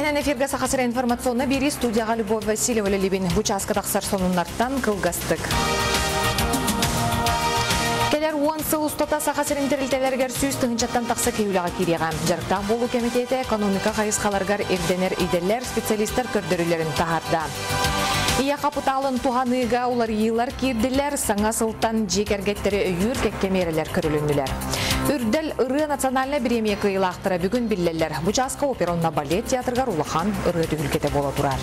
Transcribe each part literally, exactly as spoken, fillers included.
Тәһінен эфирге сақасыра информационна бері студияға Любовь Васильева Лебен участка тақсар сонуннартан кылгастык. Келер он сыл ұстата сақасырын тірілтелергер сүйіз тұғынчаттан тақсы кейуліға кереға. Жарықтақ болу комитеті экономика қайысқаларғар ерденер иделер специалистер көрдірілерін тағарда. Ия қапыталын туғаныға олар елар кирділер, саңа сылтан жекергеттері өйір кеккемерелер көрілінділер. Үрдел ұры национальный премия кыйлақтыра бүгін білелер. Бучаска оперонна балет театрғар улахан ұры түгілкеті бола тұрар.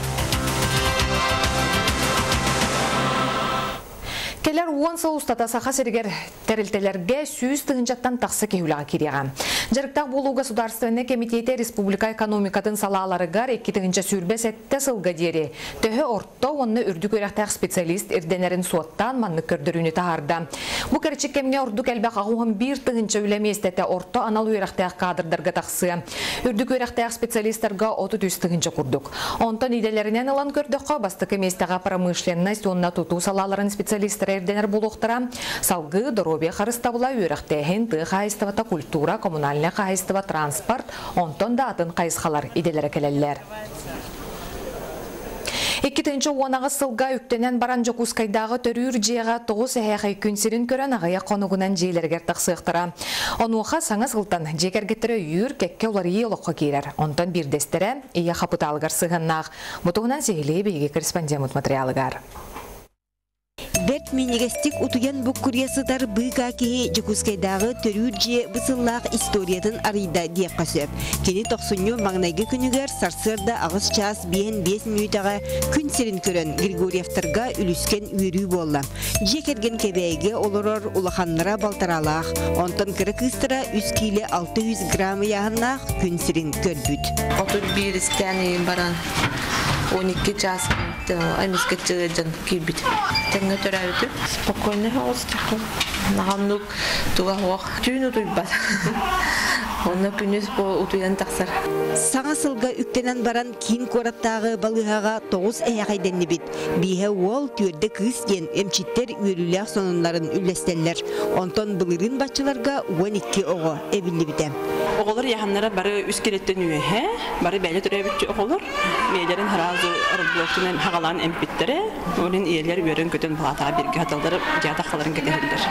Келер он сыл ұстата сақа сергер тәрілтелерге сүйіз тұғынчаттан тақсы кейуліға кереға. Жарықтақ болу государственный комитеті республика экономикатын салаларығар екі тұғынча сүрбес әтті сылға дері. Төхі ортта онны үрдік өрәқтәқ специалист ерденерін суаттан манны көрдіріні тағарда. Бұ кәрчік кемге үрдік әлбәқ ағуын бір тұғынча үлеместеті ортта анал өрәқтәқ қадырдарға тақсы. Үрдік өрәқтәқ специалисттарға отыз үз тұғынча күрдік. Онтан иделерінен алан көрдіққа бастықы местеға промышленность онна тұту салаларын специалисттар ерденер болуқтыра, салғы, дорobе қарыстабыла өріқтәйін тұғы қайыстывата культура, коммунальны қайыстыва транспорт, онтон да атын қайысқалар иделері келелер. Екітінші оңағы сылға үктенен баран жокускайдағы төрүр жеға тоғыз әйәқай күнсерін көрін ағая қонуғынан жейлергер тақсықтыра. Онуға саңа сылтан жекергеттері үйір кәкке олар ие олыққа кейлер. Онтан бірдестері ие қапыталығар сығыннақ. Мұтығынан сегілей бейге корреспондент материалығар. Берт менегестик утуян буккуриясыдар быга кеhe жекускайдағы төрүрже бысыллақ историятын арыйда диек қасөп. Кені тоқсыню маңнайғы күнігер сарсырда ағыз час бейін бес минутаға күн серін көрін Григорьевтарға үліскен үйрі болла. Жекерген кебейге олырор улаханлара балтаралақ, онтан кірі кыстыра үз кейлі алты жүз грамм яғыннақ күн серін көрбүт. Отыр бір істәне баран он екі час аймызға жығыжан кейбіт. Тәңі төрәуді. Спокойный хаос чақыл. Нағамнық туға оқ. Түйін ұтуй бар. Оны күніз бұл ұтуян тақсар. Саңа сылға үктенен баран кейін қораптағы балығаға тоғыз әйәқайденні бит. Бейе ол түрді кыз ден әмчиттер үйрілер сонынларын үлестелер. Онтон бұлырын бачыларға он екі оғы әбілі бітем. Оғылар яғанлары бары үскелеттен үйе, бары бәлі түрі бүтчі оғылар. Мейлерін харазы ұрблоқтынан хағалан әмпеттері, олен иелер өрін көтін бұлатаға берге аталдары жадаққаларын кәдерілдер.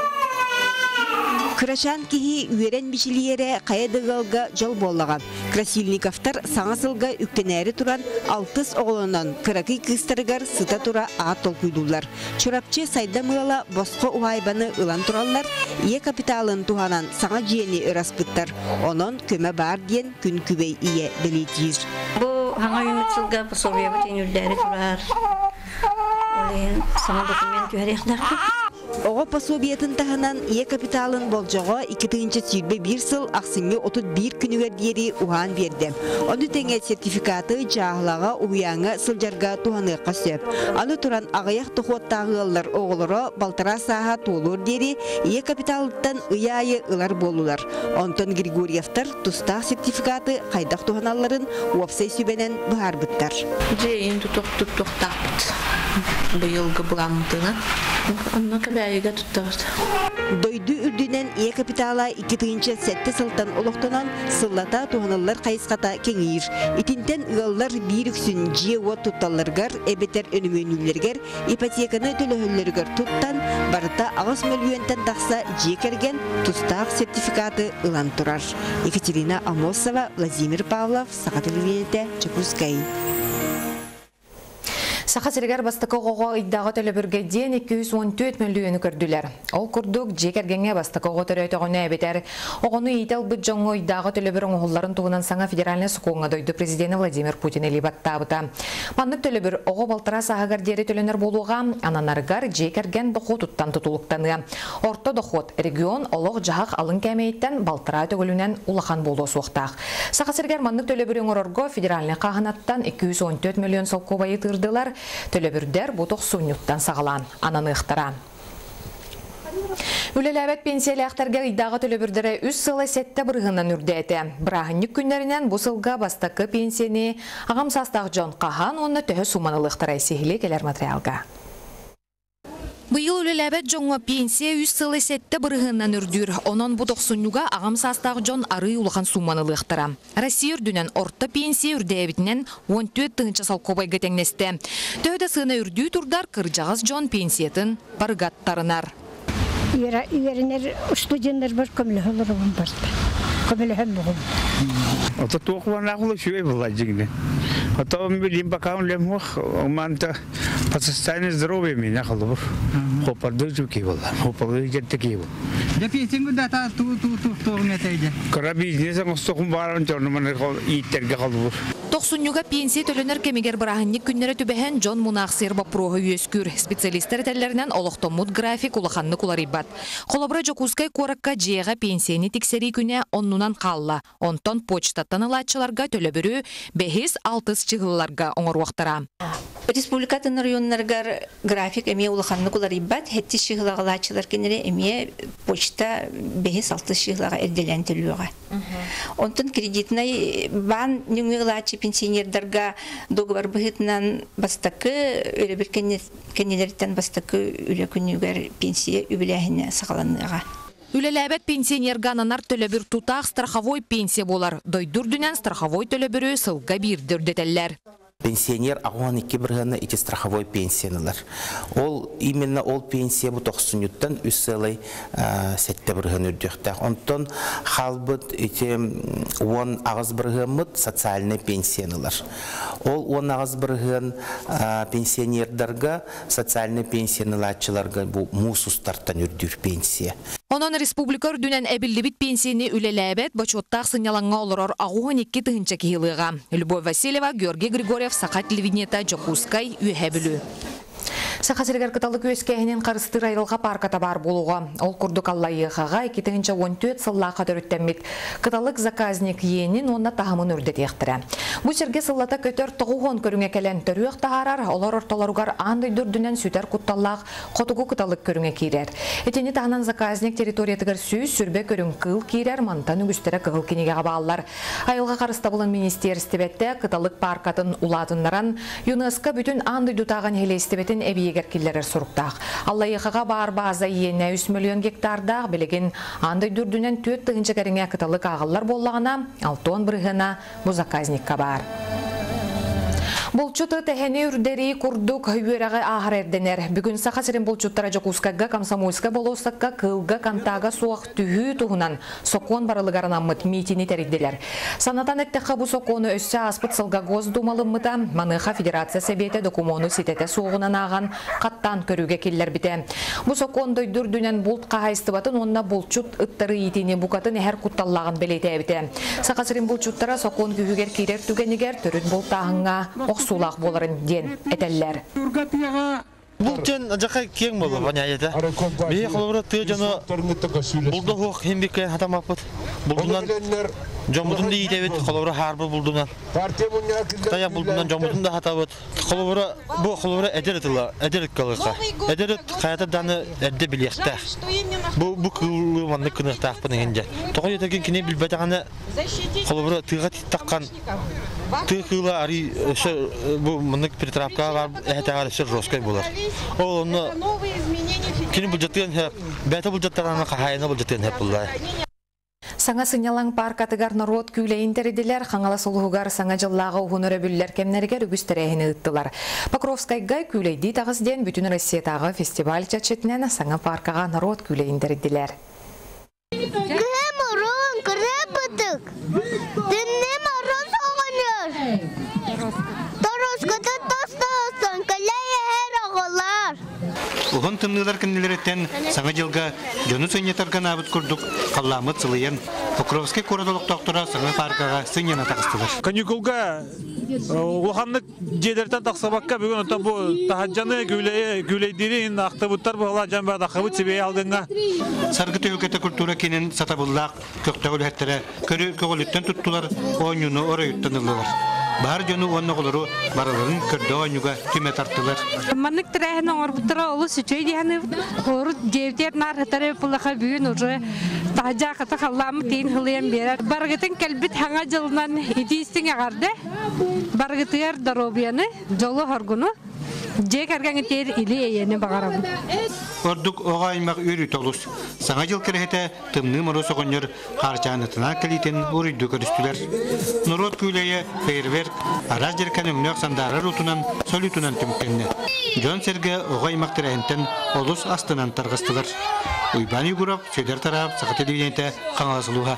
Крашан кихи үйерен бишилиере қайадығалға жол боллаған. Красильниковтар саңасылға үктенәрі туран алтыс оғылынан кырақи кыстарығар сыта тура ағат толкуйдулар. Чорапчы сайда мыла босқы уайбаны ылан тураллар, ие капиталын туғанан саңа жиені ыраспыттар. Онын көмі бар ден күн күбей ие белетир. Бұл хаңа үмітсілға пособия бұтын үлдәрі турар. Олайын саңа документ үйәректар. Оға пособиятын тағынан ие капиталын болжаға екі тығынча сүйірбе бір сыл ақсыңы отыз бір күнігер дері уған берді. Оны тәңе сертификаты жағылаға уяңы сылжарға туғаны қасөп. Аны тұран ағаяқ тұқуаттағы алар оғылыра балтара саға толыр дері ие капиталыттан ұяйы ұлар болулар. Онтон Григорьевтар тұстақ сертификаты қайдақ туғаналарын уапсай сүбенен бұғар бұттар. Жейін тұтық-тұтық-тақпыт. Бұйылғы бұғамытына. Онна кәбәйіға тұттағырды. Дойду үрдінен ие капитала екі тығынча сәтті сылтан олықтынан сыллата туғаналар қайысқата кеңейір. Итінтен ұғалар бір үксін жие от тұтталырғар, әбетер өнімөнілергер, ипотеканы төліхілергер тұттан, барыта ағыз мөлуентен тақса жекерген тұстақ сертификаты ұлан тұрар. Екатерина Амосова, Владимир Павлов, Сақа телевидениеті, Чекускай. Сақа сергер бастықы қоға иддағы төлі ден екі жүз он төрт миллионы көрділер. Ол күрдік жекергенге бастықы қоға түрі өтіғыны әбетер. Оғыны етел бұд жоңғы иддағы төлі бір оңғыларын туғынан саңа федеральны сұқуыңа дойды президенті Владимир Путин елебаттабыта. Маңнық төлі бір оғы балтыра сағығар дері төленер болуға ананарғар жекерген дұқу тұттан тұтылықтаны. Орта дұқуд регион олық жағақ алын кәмейттен балтыра төгілінен улахан болу суқтақ. Сақа сергер маңнық төлі бір оңырырғы федеральны қағанаттан екі жүз он төрт миллион солқу байы тұрдылар. Төлөбүрдер бұтық сұнюттан сағалан, ананы ұқтыра. Үлеләбет пенсиялы ақтарға идағы төлөбүрдері үз сылы сәтті бұрғынан үрдәті. Бірағынник күнлерінен бұл сылға бастықы пенсияны ағам састақ Джон Қахан оны төхі суманылықтыра есігілі келер материалға. Быйыл үлеләбәт жоңға пенсия үз сылы сәтті бірғыннан үрдір. Онон бұ тоқсынуға ағам састағы жон ары улахан сумманылы ұқтыра. Россия үрдінен орта пенсия үрдәбітінен он төрт тыңынша салқобайға тәңнесті. Төді сына үрді тұрдар кыржағыз жон пенсиятын барғаттарынар. Үйерінер студенттер бар көмілі олырығын барда. Көмілі әм бұғым. Ота тоқуан ақылы шүйе бұлай жігіне. Ота он білім бақауын лемуақ, оманта по состоянию здоровья мен ақылы бұр. Хопарды жүкей болар, хопарды жетті кей бұл. Депесен күнді ата туғын әтейді? Кыра бизнесен ұстықын барын жорныманы иеттерге қалды бұр. Тоқсынюға пенсия төлінер кемегер бірағынник күннері түбәхен Джон Мунақсыр бапроғы үйескүр. Специалистер тәллерінен олықтомуд график улаханны куларибат. Қолабыра жокускай коракка жеға пенсияны тексери күне оннунан қалла. Онтон почтаттан ылатчыларға төлі бүрі бәхес алтыс чығылыларға оңыр уақтара. Республикатын районнаргар график эме улаханны куларибат, хетти чығылаға латчылар кенері эме почта бәхес алтыс чығылаға әрделен төліуға. Онтон кредитнай бан нүңгілачы пенсионердарға договор бұғытынан бастақы, өлі бір кенелерден бастақы өлі күнігер пенсия үбіләхіне сақаланыға. Үлеләбәт пенсионергананар төлі бір тұтақ страховой пенсия болар. Дойдүрдінен страховой төлі бірі сылға бір дүрдетелер. Пенсионер ағуан екі бірғаны ити страховой пенсиянылар. Ол, именно ол пенсия бұ тоқсынюттан үс сылай сәтті бірғаны үрдіқтақ. Онтон қалбыт ити он ағыз бірғымыд социальный пенсиянылар. Ол он ағыз бірғын пенсионердарға, социальный пенсиянылатчыларға бұ мусустартан үрдір пенсия. Онон республика үрдінен әбілдібіт пенсияны үлеләбәт бачоттақ сыняланға олырар ағуан екі тұхынча кейіліға. Любовь Васильева, Георгий Григорьев, Сақат телевидениета, Жокускай, Үйәбілі. Сақасыргар кыталық өскәйінен қарыстыр айрылға парката бар болуға. Ол күрдік Аллайығаға екі мың он төрт сыллаға дөріттәмет. Кыталық заказник енін онна тағымын үрдет ектірі. Бұ серге сыллата көтер тұғуғын көріңе кәлен түріғ тағарар, олар орталаруғар андай дүрдінен сүтер құтталлақ қотығу кыталық көріңе кейрер. Етені тағынан заказник территориятығыр сүйіз сүрбе көрің қыл кейрер, мантан үгістері қығыл кенеге ғабалар. Айылға қарыста болын министерстебетті кыталық паркатын уладынларан ЮНЕСКО бүтін андай дұтаған елестебетін әбейегер киллерер сұрықтақ. Аллайықыға бар база иене үш миллион гектардақ білеген андай дүрдінен төт тұғынчы кәріңе кыталық ағылар боллағына алтон бірғына бұ заказникка бар. Болчуты тәхәне үрдері күрдік үйеріғі ағыр әрденер. Бүгін сақасырын болчуттара Жокускайға, Комсомольска болосаққа, қылға, кантаға суақ түйі тұғынан соқуын барылығарынамыт митini тәрідделер. Санатан әттіқі бұл соқуыны өсі аспыт сылға гоз думалымыта, маныға Федерация Сәбеті докумоны сететі соғынан аған қаттан көріге келлер біте. Бұл соқуын дөйдүрдінен болт қағайстыбатын, онына болчут ұттары етіне бұқатын әр құтталлағын белеті әбіте. Сақасырын болчуттара соқуын күйігер кейрер түгенігер түрін болтағыңа сулақ боларын ден әтәлләр. Бұл тен жақай кең болды, бәнәйеті. Бейе қолығыры тұй жаны бұлды хоқ хембекке хатамапыд. Бұлдынан жомудын да етебет, қолығыры харбы бұлдынан. Тая бұлдынан жомудын да хатабыд. Қолығыры, бұл қолығыры әдерет қалыққа. Әдерет қаятыр даны әдді білектәқ. Бұл қылы манны күнықтақ бұның енде. Тоғы етерген кене білбәтіғаны қолығыры тұйға титтаққан Ты кыла ари бу мындык перетрапка бар, этагар шыр роскай болар. Ол оны кини бюджеттен хеп, бәте бюджеттарына кахайна бюджеттен хеп буллай. Саңа сынялаң паркатыгар народ күйлейін тәріделер, қаңала солуғығар саңа жыллағы ұғыныры бүлілер кемнергер үгістерәйіні ұттылар. Покровскайгай күйлейді тағызден бүтін Россиятағы фестиваль чатшетінен саңа паркаға народ күйлейін тәріделер. Угон тымнылар кеннелереттен саңа жылға жону сынетарган абыт күрдік қалламыт сылыйын. Покровский корадолық тоқтыра саңа паркаға сынена тағыстылар. Каникулға улханлык жедерден тақсабаққа бүгін отан бұл тахаджаны күйлейдерін ақтабыттар бұғыла жан бәді ақыбыт себей алдыңға. Сарғы төгілкеті күртура кенен сатабыллақ көктәғыл әттірі көрі көгіліттен тұттылар, ойыны орайыттанылылар. Бар жону онны қолыру барылығын көрді ойынуға түме тартылар. Маннык тірәхін оңырбыттыра олы сүчөй дейіні оры девдер нарғытары бұлаға бүйін ұжы тағжа қыты қалламы тейін хылыян берер. Барғытын кәлбіт хаңа жылынан едейістің ағарды барғытығар даробияны жолы хоргуну Жек аргаңытер или эйені бағарам. Ордук оғаймақ өрі толус. Саңа жыл керехете тымны моросы қонер қарчанытына кәлейтен өрейді көрістілер. Нұрот күйлейе фейерверк, араз жеркен өңнөк сандары рутунан, солютунан түмкенне. Жон серге оғаймақ тірәйінтен олус астынан тарғыстылар. Уйбан югурап, сөйдер тарап, сақаты дейінте қаңаласылуға.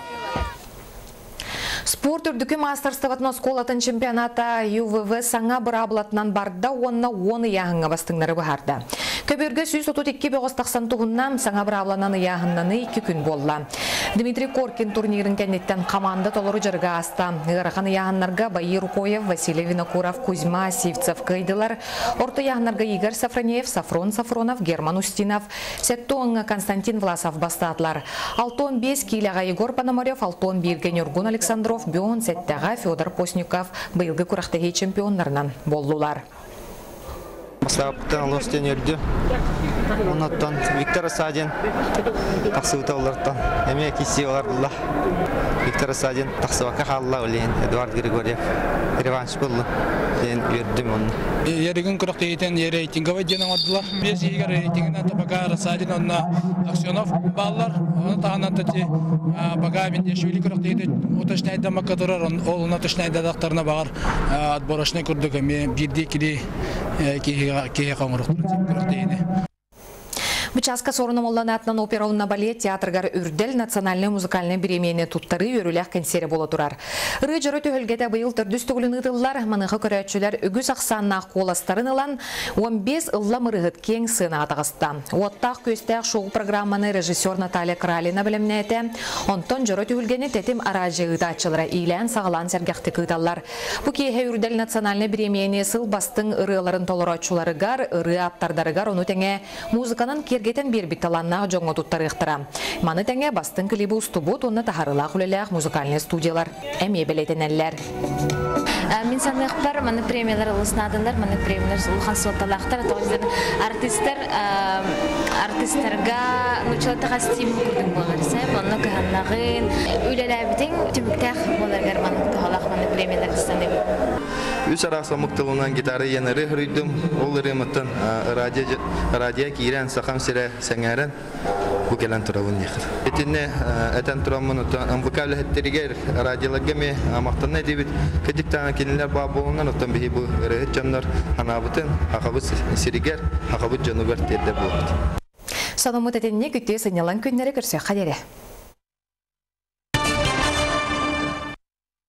Спорт үрдікі мастерстыватын осколатын чемпионата ю вэ вэ саңа бұраблатынан барда онна оны яғынға бастыңлары бұхарды. Көберге сүйіс отут екі тоқсан тоғызынан саңа бұрабланан яғыннаны екі күн болла. Дмитрий Коркин турнирін кәнеттен команда толыры жырға аста. Ғырқан яғынларға Байи Рукоев, Василий Винокуров, Кузьма Сивцев көйділер. Орты яғынларға Игорь Сафронеев, Сафрон Сафронов, Герман Устинов, Сеттоңға Константин Власов бастатылар. алтон бес килаға Егор Пономарев, алтон бирге Нюргун Александров, Бион сеттаға Федор Постников бұйылғы құрақтығы чемпионларынан болдылар. Маслаптан алыстен өрді. Онаттан Виктор Садин тақсыбыта олардан. Әме кесе олар бұлла. Виктор Садин тақсыбақа қалла олейін. Эдуард Григорьев реванш бұлды. Ден өрдім оны. Ерігін құрақтығытен ер рейтинговы денің ордылар. Бес егер рейтингінен табаға Садин онына Аксенов баллар. Оны тағынан тәте баға мен ешуілі құрақтығыты оташнайда маққадырар. Ол ұнаташнайда дақтарына бағар отборашны күрдігі. Мен бірде келе кеге қаңырықтыр дейіне. Бычаска сорыным оланатынан операуынна балет театргар үрдел национальный музыкальный премияны туттары өріләк консері бола тұрар. Ры жыры төхілгеті бұйыл түрдіс түгілін ұтылар, манығы көрәтшілер үгіз ақсаннақ қоластарын ұлан он бес ұлла мұрығыт кең сына атығысты. Оттақ көстәқ шоу программаны режиссер Наталья Кралина білімні әті, онтон жыры төхілгені тәтім аражы ұдатшылары илән сағылан сәргәқті күйталар. Бұ кейхе үрдел национальный премияны сыл бастың ұрыларын толыратшыларыгар, ұры аптардарыгар оны тәңе музыканын Гетен бир битталаннақ жоңы туттары ұқтыра. Маны тәңе бастың клибі ұстыбыт, оны тахарылақ үлеләқ музыкальный студиялар әме білетін әлілер. Мен санықпар, маны премиялар ұлысынадылар, маны премиялар ұлған сотталақтар, артистер, артистерға нұчылатыға стимул күрдің боларсы, оны көханнағын, үлеләбітің түміктәқ боларғар маны тұғалақ маны премиялар ұстанды бұл. Үс арақса мұқтылынан гитары енері хүрдім, ол реміттен радио кейрен сақам сірі сәңәрін бұл келен тұрауын неқір. Етіне әтен тұрамын ұмбықавлы әттерігер радиоларға ме мақтанна дебіт кәдіктен кенелер бағ болуынан ұттан бейі бұл әрі жанлар анабытын ақабыт сірігер, ақабыт жануғар терді болды. Санымыт әтеніне күтте сыңнелан күннері көрсе қадері.